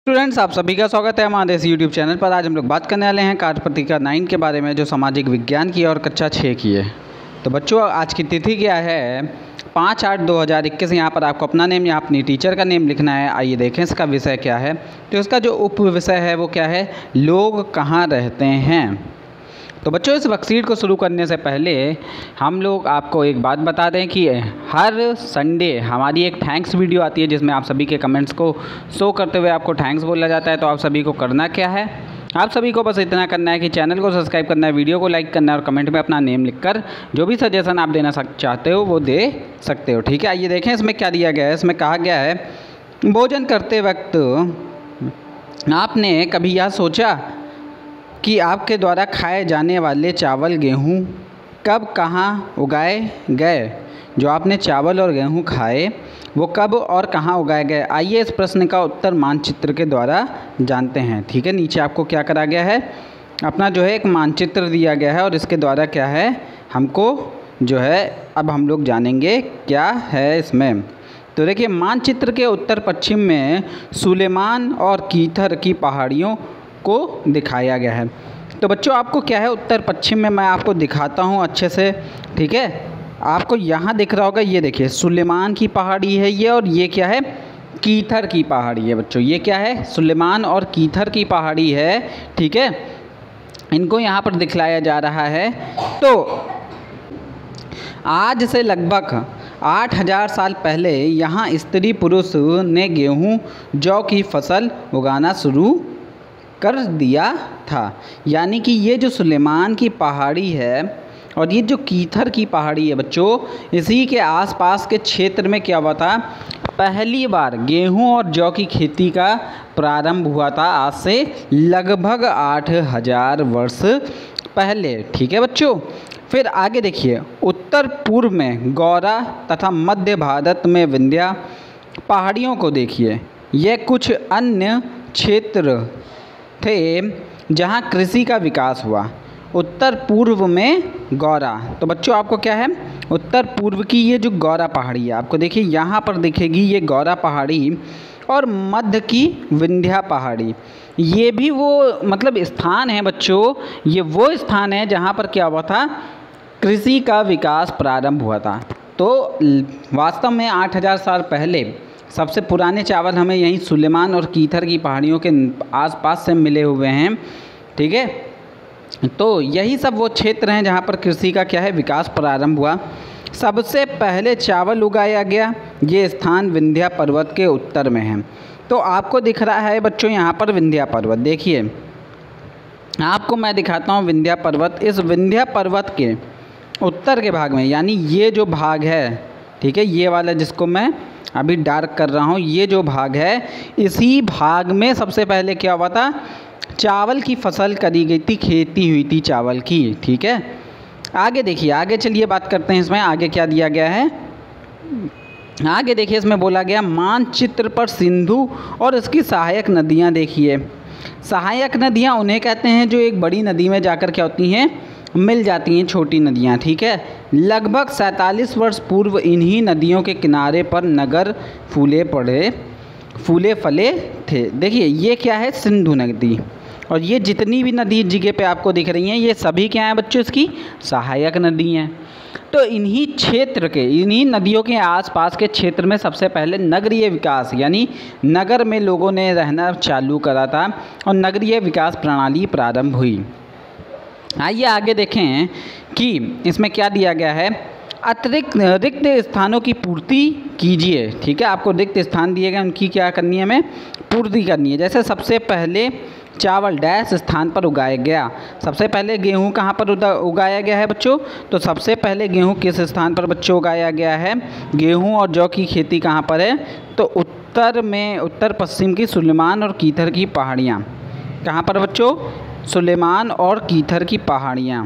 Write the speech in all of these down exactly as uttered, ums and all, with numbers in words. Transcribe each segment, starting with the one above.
Students, आप सभी का स्वागत है हमारे इस यूट्यूब चैनल पर। आज हम लोग बात करने वाले हैं कार्यपत्रिका नाइन के बारे में, जो सामाजिक विज्ञान की और कक्षा छः की है। तो बच्चों, आज की तिथि क्या है? पाँच आठ दो हज़ार इक्कीस। यहाँ पर आपको अपना नेम या अपनी टीचर का नेम लिखना है। आइए देखें इसका विषय क्या है। तो इसका जो उप विषय है वो क्या है? लोग कहाँ रहते हैं। तो बच्चों, इस वर्कशीट को शुरू करने से पहले हम लोग आपको एक बात बता दें कि हर संडे हमारी एक थैंक्स वीडियो आती है, जिसमें आप सभी के कमेंट्स को शो करते हुए आपको थैंक्स बोला जाता है। तो आप सभी को करना क्या है? आप सभी को बस इतना करना है कि चैनल को सब्सक्राइब करना है, वीडियो को लाइक करना है और कमेंट में अपना नेम लिखकर जो भी सजेशन आप देना चाहते हो वो दे सकते हो। ठीक है, आइए देखें इसमें क्या दिया गया है। इसमें कहा गया है, भोजन करते वक्त आपने कभी यह सोचा कि आपके द्वारा खाए जाने वाले चावल गेहूँ कब कहाँ उगाए गए? जो आपने चावल और गेहूँ खाए वो कब और कहाँ उगाए गए? आइए इस प्रश्न का उत्तर मानचित्र के द्वारा जानते हैं। ठीक है, नीचे आपको क्या करा गया है, अपना जो है एक मानचित्र दिया गया है और इसके द्वारा क्या है, हमको जो है अब हम लोग जानेंगे क्या है इसमें। तो देखिए, मानचित्र के उत्तर पश्चिम में सुलेमान और कीथर की पहाड़ियों को दिखाया गया है। तो बच्चों, आपको क्या है, उत्तर पश्चिम में मैं आपको दिखाता हूँ अच्छे से। ठीक है, आपको यहाँ दिख रहा होगा, ये देखिए सुलेमान की पहाड़ी है ये, और ये क्या है, कीथर की पहाड़ी है। बच्चों, ये क्या है, सुलेमान और कीथर की पहाड़ी है। ठीक है, इनको यहाँ पर दिखलाया जा रहा है। तो आज से लगभग आठ हज़ार साल पहले यहाँ स्त्री पुरुष ने गेहूँ जौ की फसल उगाना शुरू कर दिया था। यानी कि ये जो सुलेमान की पहाड़ी है और ये जो कीथर की पहाड़ी है बच्चों, इसी के आसपास के क्षेत्र में क्या हुआ था, पहली बार गेहूं और जौ की खेती का प्रारंभ हुआ था, आज से लगभग आठ हज़ार वर्ष पहले। ठीक है बच्चों, फिर आगे देखिए, उत्तर पूर्व में गौरा तथा मध्य भारत में विंध्या पहाड़ियों को देखिए। यह कुछ अन्य क्षेत्र थे जहां कृषि का विकास हुआ। उत्तर पूर्व में गौरा, तो बच्चों आपको क्या है, उत्तर पूर्व की ये जो गौरा पहाड़ी है, आपको देखिए यहाँ पर दिखेगी ये गौरा पहाड़ी, और मध्य की विंध्या पहाड़ी। ये भी वो मतलब स्थान है बच्चों, ये वो स्थान है जहाँ पर क्या हुआ था, कृषि का विकास प्रारंभ हुआ था। तो वास्तव में आठ हज़ार साल पहले सबसे पुराने चावल हमें यहीं सुलेमान और कीथर की पहाड़ियों के आसपास से मिले हुए हैं। ठीक है, तो यही सब वो क्षेत्र हैं जहाँ पर कृषि का क्या है, विकास प्रारंभ हुआ। सबसे पहले चावल उगाया गया ये स्थान विंध्या पर्वत के उत्तर में है। तो आपको दिख रहा है बच्चों यहाँ पर विंध्या पर्वत, देखिए आपको मैं दिखाता हूँ विंध्या पर्वत। इस विंध्या पर्वत के उत्तर के भाग में, यानी ये जो भाग है, ठीक है, ये वाला जिसको मैं अभी डार्क कर रहा हूँ, ये जो भाग है, इसी भाग में सबसे पहले क्या हुआ था, चावल की फसल करी गई थी, खेती हुई थी चावल की। ठीक है, आगे देखिए, आगे चलिए बात करते हैं इसमें आगे क्या दिया गया है। आगे देखिए, इसमें बोला गया मानचित्र पर सिंधु और इसकी सहायक नदियाँ देखिए। सहायक नदियाँ उन्हें कहते हैं जो एक बड़ी नदी में जाकर क्या होती हैं, मिल जाती हैं छोटी नदियाँ। ठीक है, लगभग सैंतालीस वर्ष पूर्व इन्हीं नदियों के किनारे पर नगर फूले पड़े फूले फले थे। देखिए ये क्या है, सिंधु नदी, और ये जितनी भी नदी जगह पे आपको दिख रही हैं ये सभी क्या हैं बच्चों, इसकी सहायक नदी हैं। तो इन्हीं क्षेत्र के, इन्हीं नदियों के आसपास के क्षेत्र में सबसे पहले नगरीय विकास, यानी नगर में लोगों ने रहना चालू करा था और नगरीय विकास प्रणाली प्रारंभ हुई। आइए आगे देखें कि इसमें क्या दिया गया है, अतिरिक्त रिक्त स्थानों की पूर्ति कीजिए। ठीक है, आपको रिक्त स्थान दिए गए, उनकी क्या करनी है, हमें पूर्ति करनी है। जैसे सबसे पहले चावल डैश स्थान पर उगाया गया। सबसे पहले गेहूं कहाँ पर उगाया गया है बच्चों, तो सबसे पहले गेहूं किस स्थान पर बच्चों उगाया गया है, गेहूं और जौ की खेती कहाँ पर है, तो उत्तर में, उत्तर पश्चिम की सुलेमान और कीथर की पहाड़ियाँ। कहाँ पर बच्चों, सुलेमान और कीथर की पहाड़ियाँ।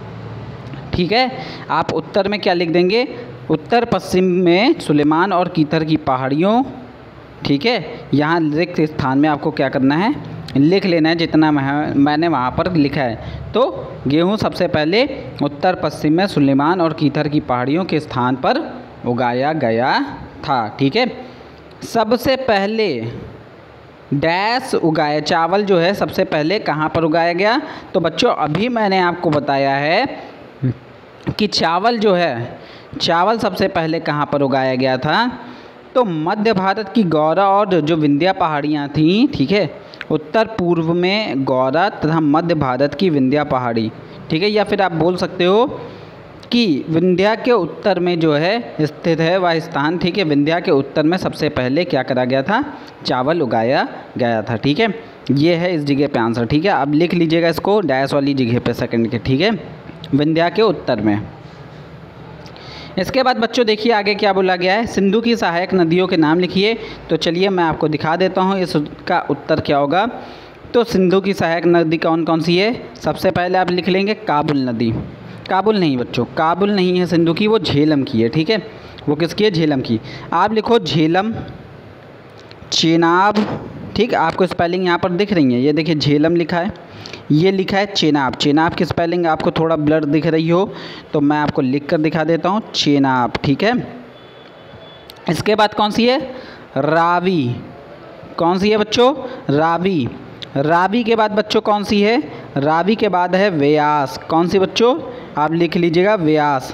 ठीक है, आप उत्तर में क्या लिख देंगे, उत्तर पश्चिम में सुलेमान और कीथर की पहाड़ियों। ठीक है, यहाँ रिक्त स्थान में आपको क्या करना है, लिख लेना है जितना मैंने वहाँ पर लिखा है। तो गेहूँ सबसे पहले उत्तर पश्चिम में सुलेमान और कीथर की पहाड़ियों के स्थान पर उगाया गया था। ठीक है, सबसे पहले डैश उगाया, चावल जो है सबसे पहले कहाँ पर उगाया गया? तो बच्चों अभी मैंने आपको बताया है कि चावल जो है, चावल सबसे पहले कहाँ पर उगाया गया था? तो मध्य भारत की गौरा और जो विंध्या पहाड़ियाँ थीं, ठीक है, उत्तर पूर्व में गौरा तथा मध्य भारत की विंध्या पहाड़ी, ठीक है, या फिर आप बोल सकते हो कि विंध्या के उत्तर में जो है स्थित है वह स्थान, ठीक है। विंध्या के उत्तर में सबसे पहले क्या करा गया था? चावल उगाया गया था, ठीक है। ये है इस जगह पे आंसर, ठीक है। अब लिख लीजिएगा इसको डैश वाली जगह पे सेकंड के, ठीक है, विंध्या के उत्तर में। इसके बाद बच्चों देखिए आगे क्या बोला गया है, सिंधु की सहायक नदियों के नाम लिखिए। तो चलिए मैं आपको दिखा देता हूँ इसका उत्तर क्या होगा। तो सिंधु की सहायक नदी कौन कौन सी है? सबसे पहले आप लिख लेंगे काबुल नदी। काबुल नहीं बच्चों, काबुल नहीं है सिंधु की, वो झेलम की है, ठीक है। वो किसकी है? झेलम की। आप लिखो झेलम, चेनाब, ठीक, आपको स्पेलिंग यहाँ पर दिख रही है, ये देखिए झेलम लिखा है, ये लिखा है चेनाब। चेनाब की स्पेलिंग आपको थोड़ा ब्लर दिख रही हो तो मैं आपको लिख कर दिखा देता हूँ, चेनाब, ठीक है। इसके बाद कौन सी है? रावी। कौन सी है बच्चों? रावी। रावी के बाद बच्चों कौन सी है? रावी के बाद है व्यास। कौन सी बच्चों? आप लिख लीजिएगा व्यास।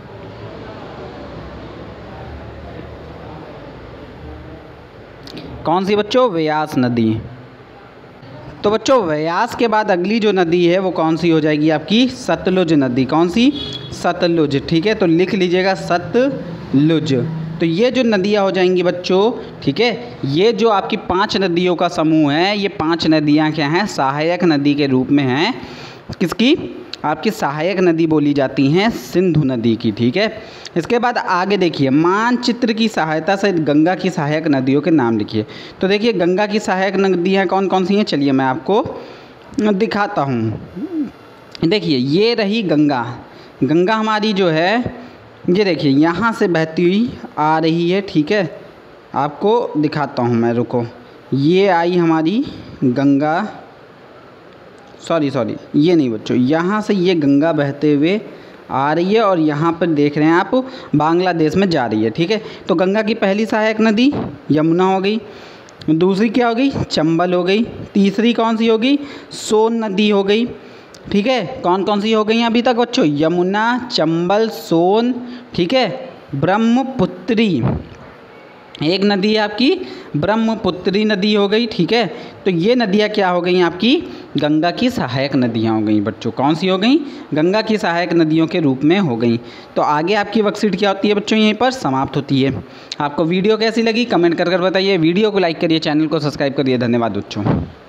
कौन सी बच्चों? व्यास नदी। तो बच्चों व्यास के बाद अगली जो नदी है वो कौन सी हो जाएगी आपकी? सतलुज नदी। कौन सी? सतलुज, ठीक है। तो लिख लीजिएगा सतलुज। तो ये जो नदियाँ हो जाएंगी बच्चों, ठीक है, ये जो आपकी पांच नदियों का समूह है, ये पांच नदियाँ क्या हैं? सहायक नदी के रूप में हैं। किसकी? आपकी सहायक नदी बोली जाती हैं सिंधु नदी की, ठीक है। इसके बाद आगे देखिए, मानचित्र की सहायता से गंगा की सहायक नदियों के नाम लिखिए। तो देखिए गंगा की सहायक नदियाँ कौन कौन सी हैं? चलिए मैं आपको दिखाता हूँ। देखिए ये रही गंगा। गंगा हमारी जो है, ये देखिए यहाँ से बहती हुई आ रही है, ठीक है। आपको दिखाता हूँ मैं, रुको। ये आई हमारी गंगा, सॉरी सॉरी ये नहीं बच्चों, यहाँ से ये गंगा बहते हुए आ रही है और यहाँ पर देख रहे हैं आप बांग्लादेश में जा रही है, ठीक है। तो गंगा की पहली सहायक नदी यमुना हो गई, दूसरी क्या हो गई? चंबल हो गई, तीसरी कौन सी होगी? सोन नदी हो गई, ठीक है। कौन कौन सी हो गई अभी तक बच्चों? यमुना, चंबल, सोन, ठीक है। ब्रह्मपुत्री एक नदी है आपकी, ब्रह्मपुत्री नदी हो गई, ठीक है। तो ये नदियाँ क्या हो गई आपकी? गंगा की सहायक नदियाँ हो गई बच्चों। कौन सी हो गई? गंगा की सहायक नदियों के रूप में हो गई। तो आगे आपकी वर्कशीट क्या होती है बच्चों? यहीं पर समाप्त होती है। आपको वीडियो कैसी लगी कमेंट कर कर बताइए। वीडियो को लाइक करिए, चैनल को सब्सक्राइब करिए। धन्यवाद बच्चों।